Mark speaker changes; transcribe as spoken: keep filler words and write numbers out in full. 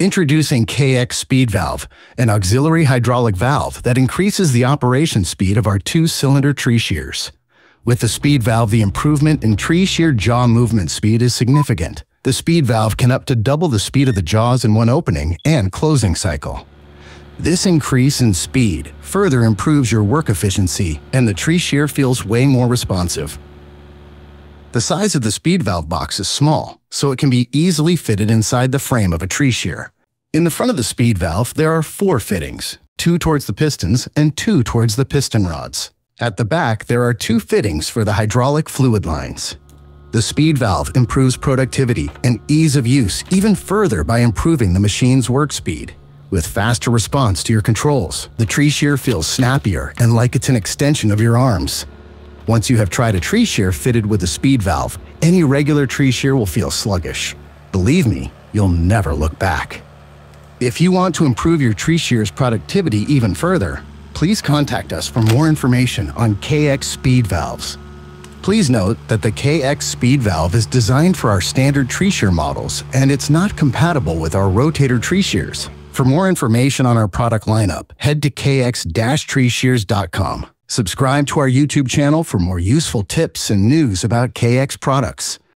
Speaker 1: Introducing K X Speed Valve, an auxiliary hydraulic valve that increases the operation speed of our two-cylinder tree shears. With the speed valve, the improvement in tree shear jaw movement speed is significant. The speed valve can up to double the speed of the jaws in one opening and closing cycle. This increase in speed further improves your work efficiency, and the tree shear feels way more responsive. The size of the speed valve box is small, so it can be easily fitted inside the frame of a tree shear. In the front of the speed valve, there are four fittings, two towards the pistons and two towards the piston rods. At the back, there are two fittings for the hydraulic fluid lines. The speed valve improves productivity and ease of use even further by improving the machine's work speed. With faster response to your controls, the tree shear feels snappier and like it's an extension of your arms. Once you have tried a tree shear fitted with a speed valve, any regular tree shear will feel sluggish. Believe me, you'll never look back. If you want to improve your tree shear's productivity even further, please contact us for more information on K X Speed Valves. Please note that the K X Speed Valve is designed for our standard tree shear models, and it's not compatible with our rotator tree shears. For more information on our product lineup, head to K X Tree Shears dot com. Subscribe to our YouTube channel for more useful tips and news about K X products.